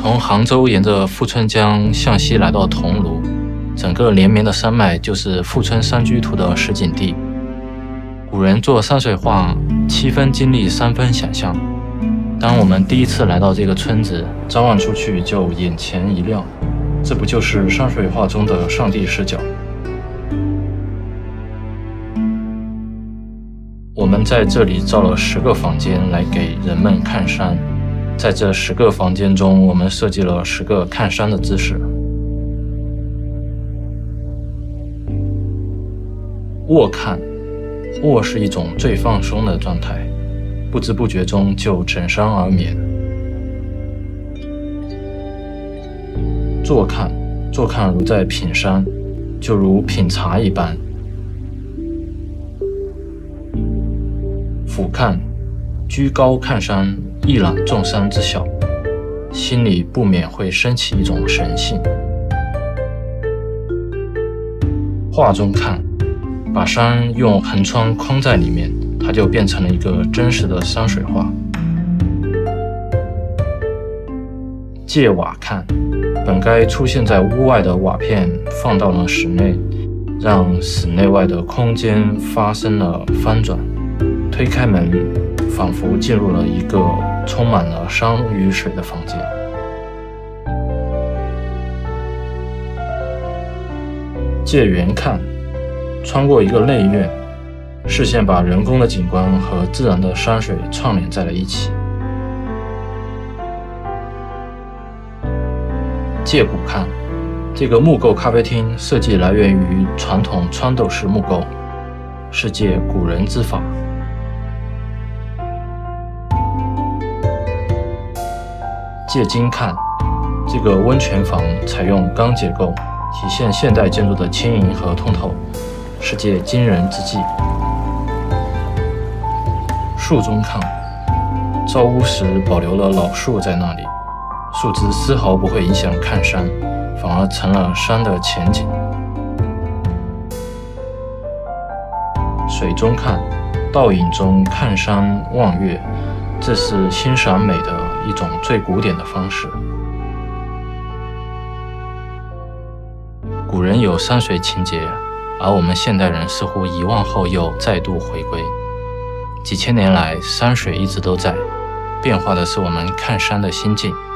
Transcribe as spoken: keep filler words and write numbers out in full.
从杭州沿着富春江向西来到桐庐，整个连绵的山脉就是富春山居图的实景地。古人做山水画，七分经历，三分想象。当我们第一次来到这个村子，张望出去就眼前一亮，这不就是山水画中的上帝视角？我们在这里造了十个房间来给人们看山，在这十个房间中，我们设计了十个看山的姿势。卧看，卧是一种最放松的状态，不知不觉中就枕山而眠。坐看，坐看如在品山，就如品茶一般。俯看，居高看山，一览众山之小，心里不免会升起一种神性。画中看，把山用横窗框在里面，它就变成了一个真实的山水画。借瓦看，本该出现在屋外的瓦片放到了室内，让室内外的空间发生了翻转。推开门，仿佛进入了一个充满了山与水的房间。借园看，穿过一个内院，视线把人工的景观和自然的山水串联在了一起。借古看，这个木构咖啡厅设计来源于传统穿斗式木构，是借古人之法。借金看，这个温泉房采用钢结构，体现现代建筑的轻盈和通透，是借惊人之计。树中看，造屋时保留了老树在那里，树枝丝毫不会影响看山，反而成了山的前景。水中看，倒影中看山望月，这是欣赏美的一种最古典的方式。古人有山水情节，而我们现代人似乎遗忘后又再度回归。几千年来，山水一直都在，变化的是我们看山的心境。